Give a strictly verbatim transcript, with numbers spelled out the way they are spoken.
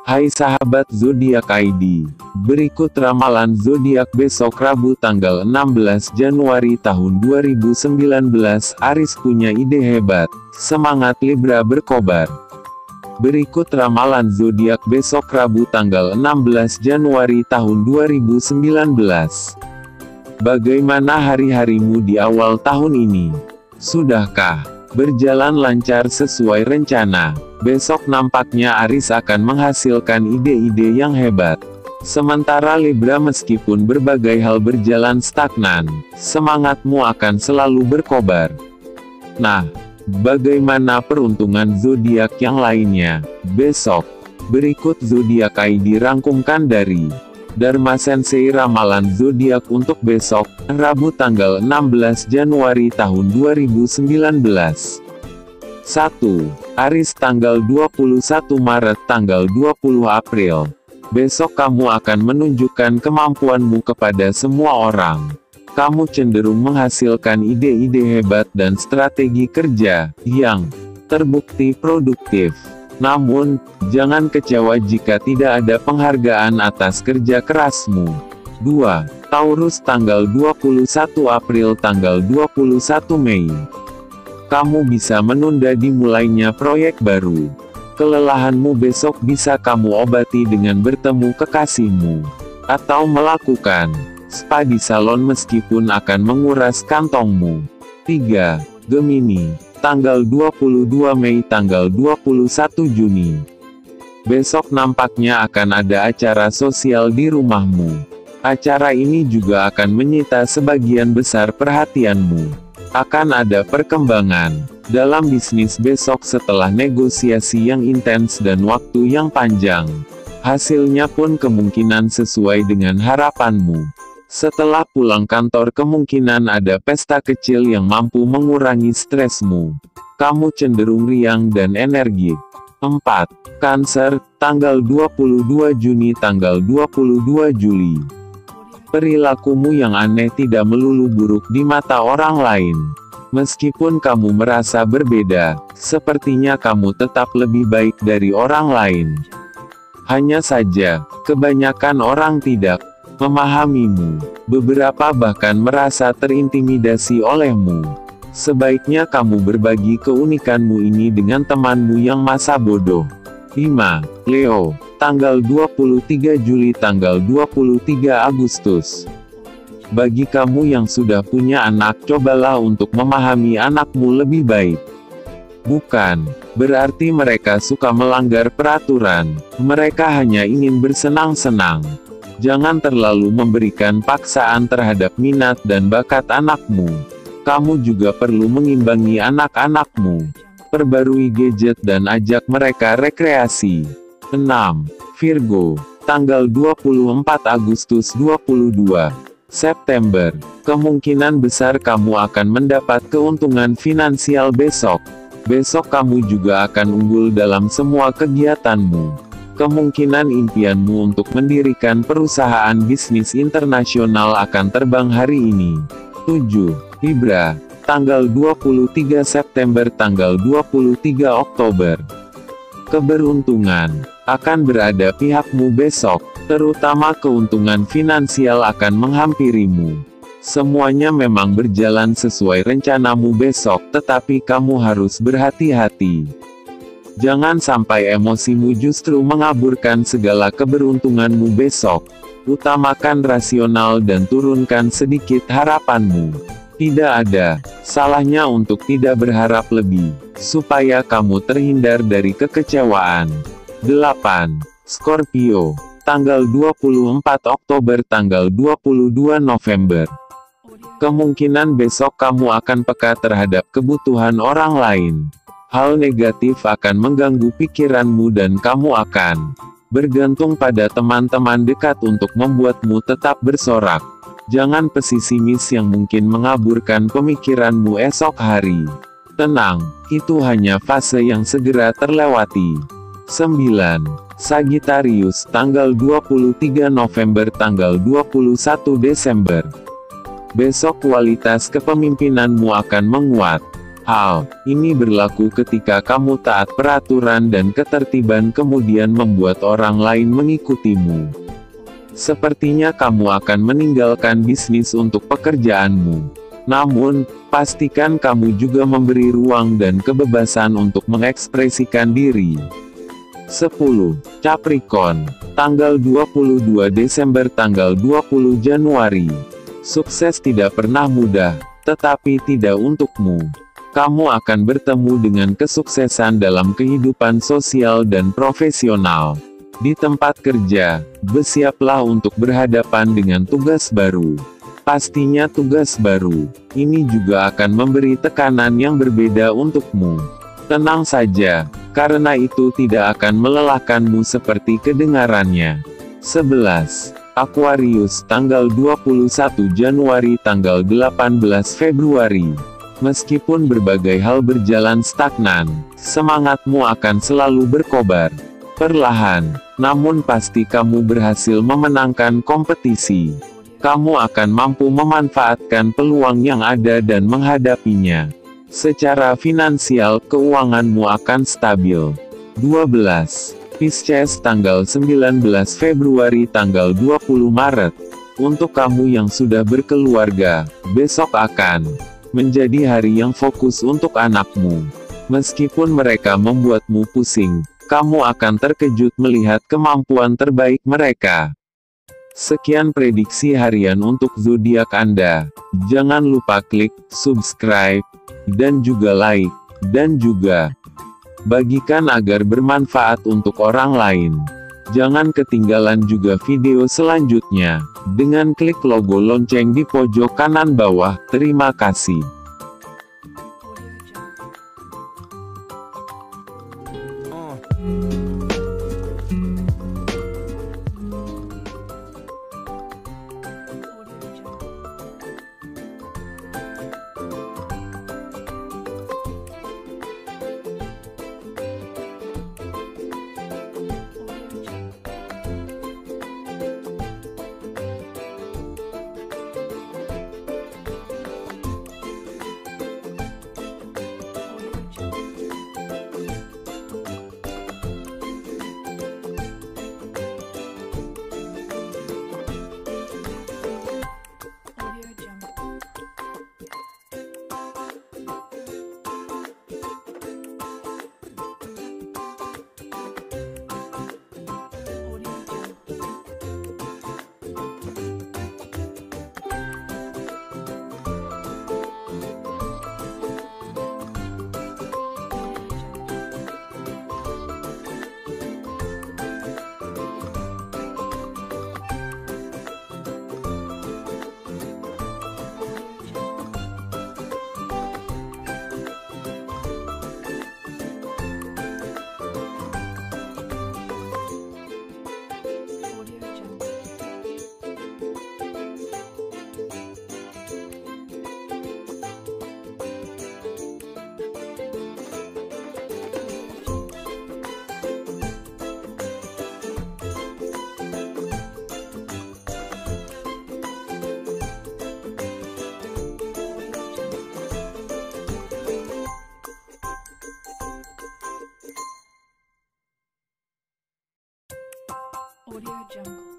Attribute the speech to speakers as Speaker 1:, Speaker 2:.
Speaker 1: Hai sahabat zodiak I D, berikut ramalan zodiak besok Rabu tanggal enam belas Januari tahun dua ribu sembilan belas. Aries punya ide hebat, semangat Libra berkobar. Berikut ramalan zodiak besok Rabu tanggal enam belas Januari tahun dua ribu sembilan belas. Bagaimana hari-harimu di awal tahun ini? Sudahkah berjalan lancar sesuai rencana? Besok nampaknya Aries akan menghasilkan ide-ide yang hebat. Sementara Libra, meskipun berbagai hal berjalan stagnan, semangatmu akan selalu berkobar. Nah, bagaimana peruntungan zodiak yang lainnya besok? Berikut zodiak I D dirangkumkan dari Dharma Sensei. Ramalan zodiak untuk besok, Rabu tanggal enam belas Januari tahun dua ribu sembilan belas. satu. Aries tanggal dua puluh satu Maret tanggal dua puluh April. Besok kamu akan menunjukkan kemampuanmu kepada semua orang. Kamu cenderung menghasilkan ide-ide hebat dan strategi kerja yang terbukti produktif. Namun, jangan kecewa jika tidak ada penghargaan atas kerja kerasmu. dua. Taurus tanggal dua puluh satu April tanggal dua puluh satu Mei. Kamu bisa menunda dimulainya proyek baru. Kelelahanmu besok bisa kamu obati dengan bertemu kekasihmu, atau melakukan spa di salon meskipun akan menguras kantongmu. tiga. Gemini, tanggal dua puluh dua Mei tanggal dua puluh satu Juni. Besok nampaknya akan ada acara sosial di rumahmu. Acara ini juga akan menyita sebagian besar perhatianmu. Akan ada perkembangan dalam bisnis besok setelah negosiasi yang intens dan waktu yang panjang. Hasilnya pun kemungkinan sesuai dengan harapanmu. Setelah pulang kantor kemungkinan ada pesta kecil yang mampu mengurangi stresmu. Kamu cenderung riang dan energik. empat. Cancer, tanggal dua puluh dua Juni tanggal dua puluh dua Juli. Perilakumu yang aneh tidak melulu buruk di mata orang lain. Meskipun kamu merasa berbeda, sepertinya kamu tetap lebih baik dari orang lain. Hanya saja, kebanyakan orang tidak memahamimu. Beberapa bahkan merasa terintimidasi olehmu. Sebaiknya kamu berbagi keunikanmu ini dengan temanmu yang masa bodoh. lima. Leo, tanggal dua puluh tiga Juli tanggal dua puluh tiga Agustus. Bagi kamu yang sudah punya anak, cobalah untuk memahami anakmu lebih baik. Bukan berarti mereka suka melanggar peraturan, mereka hanya ingin bersenang-senang. Jangan terlalu memberikan paksaan terhadap minat dan bakat anakmu. Kamu juga perlu mengimbangi anak-anakmu. Perbarui gadget dan ajak mereka rekreasi. enam. Virgo, tanggal dua puluh empat Agustus dua puluh dua September. Kemungkinan besar kamu akan mendapat keuntungan finansial besok. Besok kamu juga akan unggul dalam semua kegiatanmu. Kemungkinan impianmu untuk mendirikan perusahaan bisnis internasional akan terbang hari ini. tujuh. Libra, tanggal dua puluh tiga September tanggal dua puluh tiga Oktober. Keberuntungan akan berada pihakmu besok, terutama keuntungan finansial akan menghampirimu. Semuanya memang berjalan sesuai rencanamu besok, tetapi kamu harus berhati-hati. Jangan sampai emosimu justru mengaburkan segala keberuntunganmu besok. Utamakan rasional dan turunkan sedikit harapanmu. Tidak ada salahnya untuk tidak berharap lebih, supaya kamu terhindar dari kekecewaan. delapan. Scorpio, tanggal dua puluh empat Oktober tanggal dua puluh dua November. Kemungkinan besok kamu akan peka terhadap kebutuhan orang lain. Hal negatif akan mengganggu pikiranmu dan kamu akan bergantung pada teman-teman dekat untuk membuatmu tetap bersorak. Jangan pesimis yang mungkin mengaburkan pemikiranmu esok hari. Tenang, itu hanya fase yang segera terlewati. sembilan. Sagittarius, tanggal dua puluh tiga November tanggal dua puluh satu Desember. Besok kualitas kepemimpinanmu akan menguat. Hal ini berlaku ketika kamu taat peraturan dan ketertiban kemudian membuat orang lain mengikutimu. Sepertinya kamu akan meninggalkan bisnis untuk pekerjaanmu. Namun, pastikan kamu juga memberi ruang dan kebebasan untuk mengekspresikan diri. sepuluh. Capricorn, tanggal dua puluh dua Desember tanggal dua puluh Januari. Sukses tidak pernah mudah, tetapi tidak untukmu. Kamu akan bertemu dengan kesuksesan dalam kehidupan sosial dan profesional. Di tempat kerja, bersiaplah untuk berhadapan dengan tugas baru. Pastinya tugas baru ini juga akan memberi tekanan yang berbeda untukmu. Tenang saja, karena itu tidak akan melelahkanmu seperti kedengarannya. sebelas. Aquarius, tanggal dua puluh satu Januari tanggal delapan belas Februari. Meskipun berbagai hal berjalan stagnan, semangatmu akan selalu berkobar. Perlahan, namun pasti kamu berhasil memenangkan kompetisi. Kamu akan mampu memanfaatkan peluang yang ada dan menghadapinya. Secara finansial, keuanganmu akan stabil. dua belas. Pisces, tanggal sembilan belas Februari tanggal dua puluh Maret. Untuk kamu yang sudah berkeluarga, besok akan menjadi hari yang fokus untuk anakmu. Meskipun mereka membuatmu pusing, kamu akan terkejut melihat kemampuan terbaik mereka. Sekian prediksi harian untuk zodiak Anda. Jangan lupa klik subscribe dan juga like, dan juga bagikan agar bermanfaat untuk orang lain. Jangan ketinggalan juga video selanjutnya, dengan klik logo lonceng di pojok kanan bawah. Terima kasih.
Speaker 2: Audio Jungle.